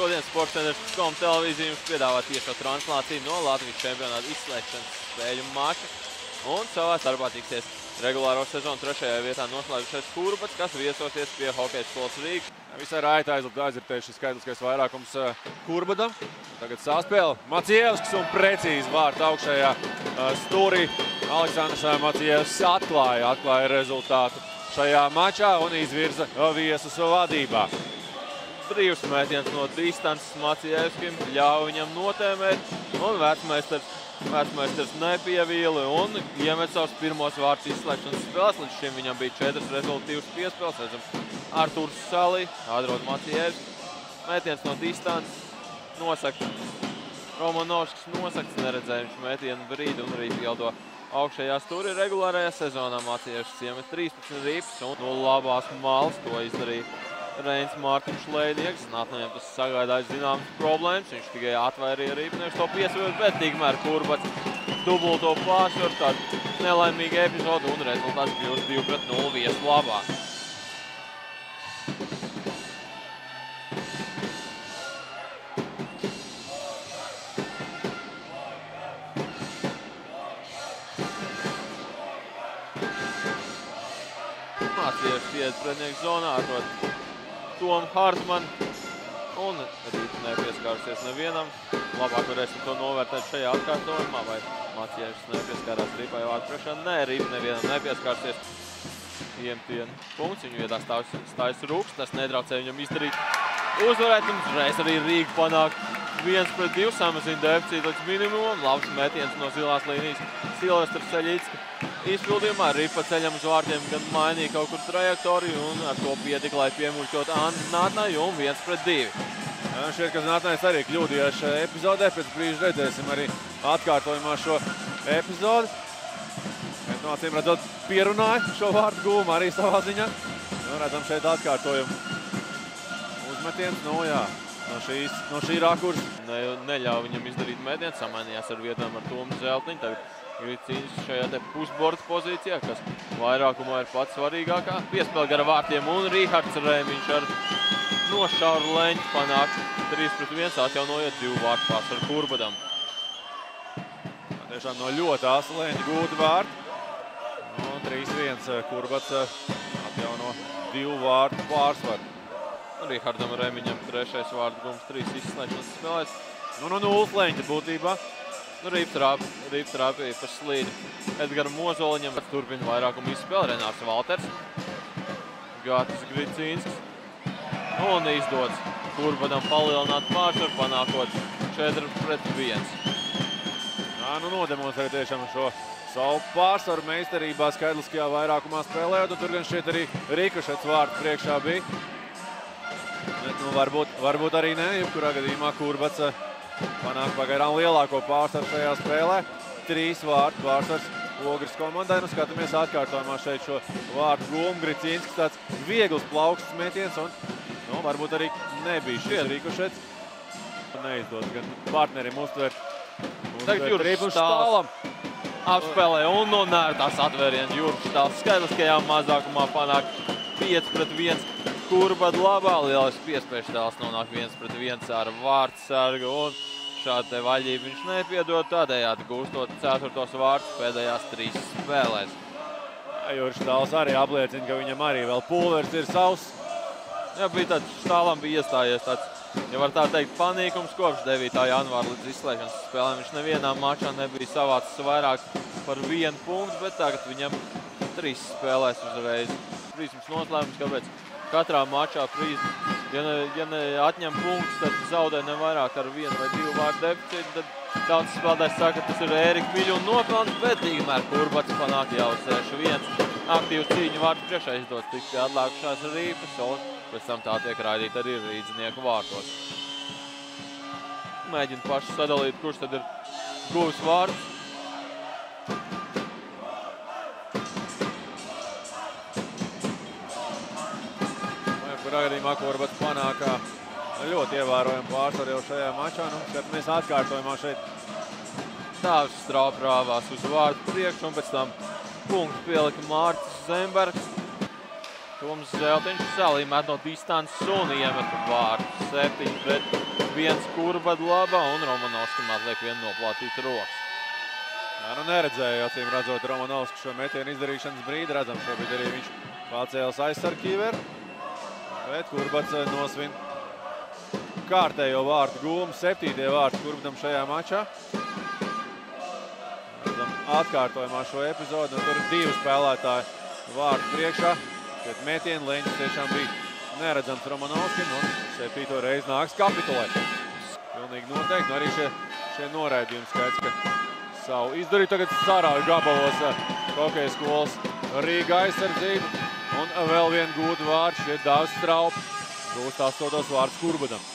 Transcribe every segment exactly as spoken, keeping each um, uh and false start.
šodien Sports centrs punkts com televīzija jums piedāvā tiešo translāciju no Latvijas čempionāta izslēgšanas spēļu mača. Un savā starpā tiksies regulāro sezonu trešajā vietā noslēgušais Kurbats, kas viesosies pie hokeja skolas Rīga. Visai raiti aizvērtējuši šis skaitliskais vairākums Kurbadam. Tagad saspēle Maciejevskis un precīzi vārta augšējā stūrī. Aleksandrs Maciejevskis atklāja, atklāja rezultātu šajā mačā un izvirza viesus vadībā. Brīvs metiens no distances Maciejevskim ļauj viņam notēmēt, un vecmeistars, vecmeistars nepievīli un iemet savus pirmos vārtus izslēgšanas spēles. Līdz šim viņam bija četras rezultīvas piespēles. Redzam, Arturs Salī atrod Maciejevskis. Metiens no distances nosaka. Romanovskis nosaks, neredzēja viņš metienu brīdi un arī pieldo augšējā stūri. Regulārajā sezonā Maciejevskis iemet trīspadsmit rips un no labās malas to izdarīja Reins Mārtiņš Leidnieks. Nātnējiem tas sagādāja zināmas problēmas. Viņš tikai atvairīja rīpnieku to piesvērt, bet tikmēr Kurbats dubulto pārsvaru. Tāda nelaimīga epizoda un rezultāts kļūst divi pret nulli viesu labā. Maciejevskis iet pretnieku zonā, atrod Tomu Hartmanu un Rīps nepieskārsies nevienam. Labāk varēsim to novērtēt šajā atkārtojumā, vai Maciejevskis nepieskārās Rīpai vārdu priekšā. Nē, Rīps nevienam nepieskārsies. Iemtienu punkts, viņu vietā stājas Rūks, tas nedraucē viņam izdarīt uzvarēt. Un uzreiz arī Rīga panāk viens pret divu, samazina deficītu līdz minimumam. Labs metiens no zilās līnijas Silvestra Seļicka izpildījumā. Ripa ceļam uz vārtiem gan mainīja kaut kur trajektoriju un ar to pietika, lai piemuļķot Nātnai un viens pret divi. Jā, šķiet, ka Nātnais arī kļūdījās šajā epizodē. Pēc brīža redzēsim arī atkārtojumā šo epizodi. Bet no acīm redzot pierunāja šo vārtu gūmu arī savā ziņā. Nu, redzam šeit atkārtojumu. Uzmetiens, nu jā, no, šīs, no šī rakursa. Ne, neļauj viņam izdarīt metienu, samainījās ar vietām ar Tomu Zeltiņu. Tagad Gricīns šajā te pusborda pozīcijā, kas vairākumā ir pats svarīgākā. Piespēle gara vārtiem un Rihards Rēmiņš ar nošauru leņķi panāk trīs pret viens, atjaunojot divu vārtu pārsvaru Kurbadam. Tiešām no ļoti asa leņķa gūti vārti. Un trīs viens Kurbats atjauno divu vārtu pārsvaru. Rihardam Rēmiņam trešais vārdu gums trīs izslēgšanas spēlēs. Nu, no nulles leņķa būtībā. Nu, Rīps trāpīja pa slīdu Edgaram Mozoliņam. Turpina vairākumu izspēli Renārs Valters. Gatis Gricīnskis. Un izdodas Kurbadam palielināt pārsvaru, panākot četri pret viens. Jā, nu nodemonstrē tiešām šo savu pārsvaru meistarībā skaitliskajā vairākumā spēlējot. Un tur gan šeit arī Rikošets vārds priekšā bija. Bet, nu, varbūt, varbūt arī ne, jebkurā gadījumā Kurbats panāk pagaidām lielāko pārsvaru šajā spēlē. Trīs vārtu pārsvars Ogres komandai. Nu, skatāmies atkārtojumā šeit šo vārtu gūmu. Gricīnskis tāds viegls plauksts metiens un nu, varbūt arī nebija šis Rikošets. Neizdodas gan partnerim uztvert. Tagad Juris Štālam apspēlē un no nērtās atvēriens Juris Štāls skaitliskajā mazākumā panāk pieci pret viens. Kurbada labā, lielais piespējas Štāls nonāk viens pret viens ar vārtsargu un šādi te vaļību viņš nepiedod, tādējādi gūstot ceturtos vārtus pēdējās trīs spēlēs. Juris Štāls arī apliecina, ka viņam arī vēl pulveris ir savs. Jā, bija tāds, Štālam bija iestājies tāds, ja var tā teikt, panīkums kopš devītā janvāra līdz izslēgšanas spēlēm. Viņš nevienā mačā nebija savācis vairāk par vienu punktu, bet tagad viņam trīs spēlēs uzreiz. Prīsums noslēmums, kāpēc katrā mačā Prīsma, ja ne, ja ne atņem punktus, tad zaudē ne vairāk ar vienu vai divu vārdu deficītu. Tad daudz spēlētājs saka, ka tas ir Ērika Miļuna nopelns, bet tikmēr Kurbats panāk jau seši viens. Aktīvu cīņu vārdu priekšā izdodas tikai atlākušās Rīpas, un pēc tam tā tiek raidīta arī rīdzinieku vārtos. Mēģina paši sadalīt, kurš tad ir guvis vārdus. Gadījumā Kurbats panāk ļoti ievērojumu pārsvaru jau šajā mačā. Nu, skatāmies atkārtojumā šeit. Tāvs strāprāvās uz vārdu priekšu un pēc tam punktu pielika Mārcis Zembergs. Toms Zeltiņš salīmēt no distances un iemet vārtu. septiņi pret viens Kurbada labā un Romanovskim atliek vienu noplātīt rokas. Jā, nu neredzēju, acīm redzot Romanovski šo metienu izdarīšanas brīdi. Redzam, šobrīd arī viņš pacēlas aizsargķīveru. Bet Kurbats nosvin kārtējo vārtu gūmu. Septītie vārti Kurbadam šajā mačā. Redzam atkārtojumā šo epizodu. Un tur ir divi spēlētāji vārtu priekšā. Pēc metienu leņķis tiešām bija neredzams Romanovskim un septīto reizi nāks kapitulēt. Pilnīgi noteikti. Nu arī šie, šie noraidījumi skaidrs, ka savu izdarīja. Tagad sarāja gabalos hokeja skolas Rīga aizsardzību. Un vēl vienu gūtu vārdu šeit Dāvis Straup. Gūst astotos vārdus Kurbadam.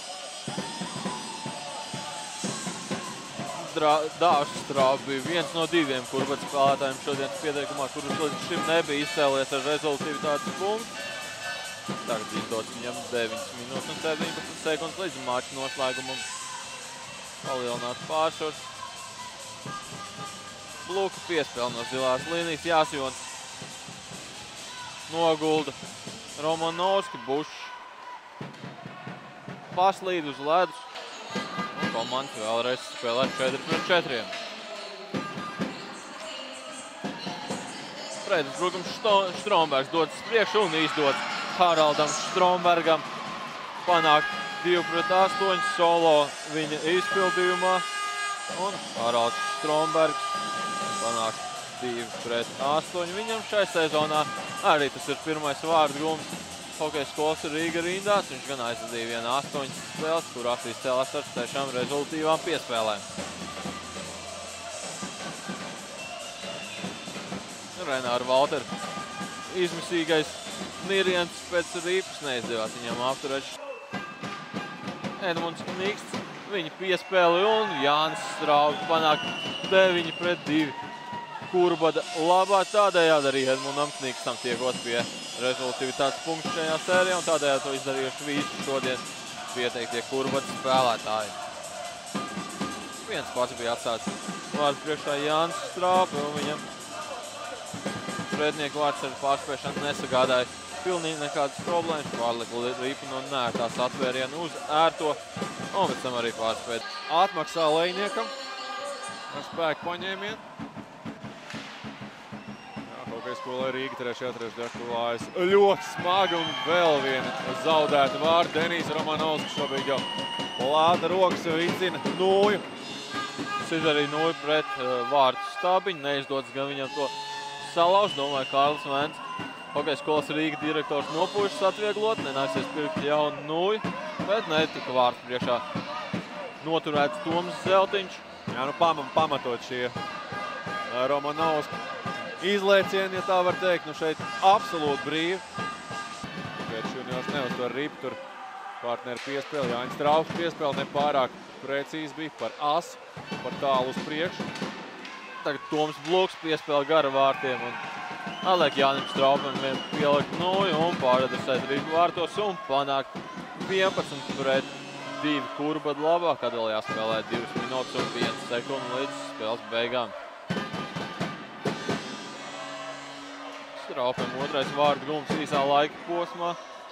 Dāvis Straup bija viens no diviem Kurbadas spēlētājiem šodienas pieteikumā, kurus līdz šim nebija izcēlies ar rezultīvitātes punktu. Tagad izdots viņam deviņas minūtes un septiņpadsmit sekundes līdz mača noslēgumam. Palielināt pārsvars. Bluka piespēle no zilās līnijas. Jāsjons nogulda Romanovski, Bušs paslīd uz ledus. Un komandas vēlreiz spēlē četri pret četriem. Fredis Brukams Strombergs dodas priekšu un izdodas Haraldam Strombergam panākt divi pret astoņi solo viņa izpildījumā. Un Haralds Strombergs panākt divi pret astoņi. Viņam šai sezonā arī tas ir pirmais vārdu gūms hokeja skolas Rīga rindās. Viņš gan aizvadīja vienu astoņas spēles, kurās izcēlās ar sešām rezultīvām piespēlēm. Renāra Valtera izmisīgais niriens pēc rīpas neizdevās viņam apturēt. Edmunds Kniksts, viņa piespēli un Jānis Straubi panāk deviņi pret divi. Kurbada labā, tādējādi arī Edmundam Knikstam tiekot pie rezultīvitātes punktu šajā sērijā, un tādējādi to izdarījuši visi šodien pieteiktie Kurbadas spēlētāji. Viens pats bija atstāts vārdu priekšā Jānis Straubi, un viņam pretnieku vārds ar pārspēšanu nesagādāja pilnīgi nekādas problēmas. Pārlika ripinu un nērtās atvērienu uz ērto, un pēc tam arī pārspēt. Atmaksā Lejniekam ar spēku paņēmienu. Hokeja skola Rīga trešajā trešajā klājas ļoti smagi un vēl viena zaudēta vārda. Denijs Romanovskis šobrīd jau plāta rokas vicina nūju. Šis arī nūju pret uh, vārtu Stabiņu. Neizdodas gan viņam to salauz. Domāju, Kārlis Vēns, hokeja skolas Rīga direktors, nopūšas atvieglot. Nenāksies pirkt jaunu nūju, bet netika vārtu priekšā noturēts Toms Zeltiņš. Jā, nu pam pamatot šie Romanovski izlēcieni, ja tā var teikt, nu šeit absolūti brīvi. Pēc juniors neuzvar ripu, tur partneri piespēli, Jāņa Straups piespēli nepārāk precīzi bija par asu, par tālu uz priekšu. Tagad Toms Bluks piespēli gara vārtiem un atliek Jānim Straupam vien pielikt nūju un pāradresēt ripu vārtos un panākt vienpadsmit pret divi Kurbada labā, kad vēl jāspēlē divas minūtes un viena sekunda līdz spēles beigām. Straupam otrais vārdu gums īsā laika posmā.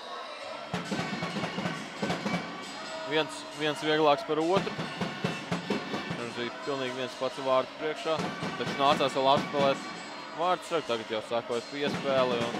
Viens, viens vieglāks par otru. Viņš bija pilnīgi viens pats vārdu priekšā, taču nācās vēl apspēlēt vārds. Tagad jau sākot piespēli un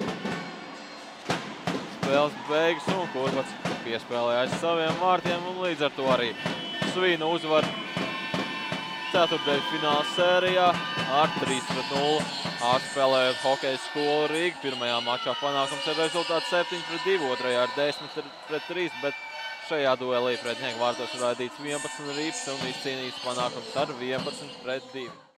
spēles beigas un Kurbats piespēlē aiz saviem vārtiem un līdz ar to arī svīna uzvar ceturtdaļu fināla sērijā ar trīs pret nulli. Atspēlējot hokeja skolu Rīga. Pirmajā mačā panākums ar rezultātu septiņi pret divi, otrajā ar desmit pret trīs, bet šajā duelī pretnieku vārtos ir raidīts vienpadsmit rips un izcīnīts panākums ar vienpadsmit pret divi.